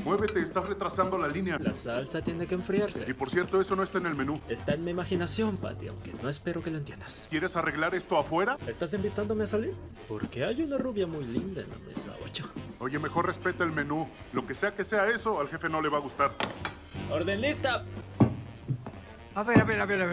Muévete, estás retrasando la línea. La salsa tiene que enfriarse. Y por cierto, eso no está en el menú. Está en mi imaginación, Patty, aunque no espero que lo entiendas. ¿Quieres arreglar esto afuera? ¿Estás invitándome a salir? Porque hay una rubia muy linda en la mesa 8. Oye, mejor respeta el menú. Lo que sea eso, al jefe no le va a gustar. ¡Orden lista! A ver.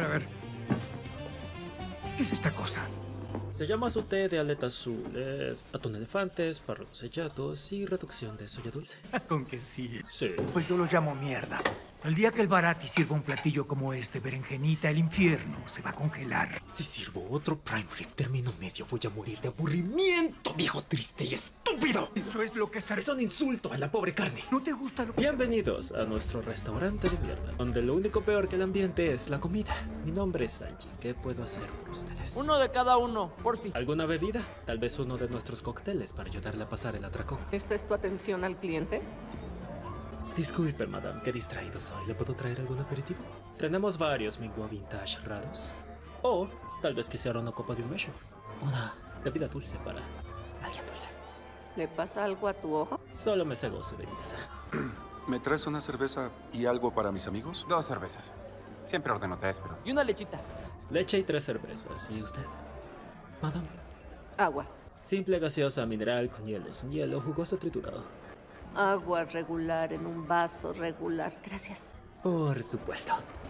¿Qué es esta cosa? Se llama su té de aletas azules, atún elefantes, párrafos sellados y reducción de soya dulce. Con que sí. Sí. Pues yo lo llamo mierda. El día que el Barati sirva un platillo como este, berenjenita, el infierno se va a congelar. Si sirvo otro prime rib término medio, voy a morir de aburrimiento, viejo triste y estúpido. Eso es lo que se... Es un insulto a la pobre carne. ¿No te gusta lo que... Bienvenidos a nuestro restaurante de mierda, donde lo único peor que el ambiente es la comida. Mi nombre es Sanji. ¿Qué puedo hacer por ustedes? Uno de cada uno, por fin. ¿Alguna bebida? Tal vez uno de nuestros cócteles para ayudarle a pasar el atracón. ¿Esta es tu atención al cliente? Disculpe, madame, qué distraído soy. ¿Le puedo traer algún aperitivo? Tenemos varios mingua vintage raros. O tal vez quisiera una copa de un measure. Una bebida dulce para alguien dulce. ¿Le pasa algo a tu ojo? Solo me cegó su belleza. ¿Me traes una cerveza y algo para mis amigos? 2 cervezas. Siempre ordeno 3, pero... Y una lechita. Leche y 3 cervezas. ¿Y usted? Madame. Agua. Simple gaseosa mineral con hielo, sin hielo, jugoso triturado. Agua regular en un vaso regular. Gracias. Por supuesto.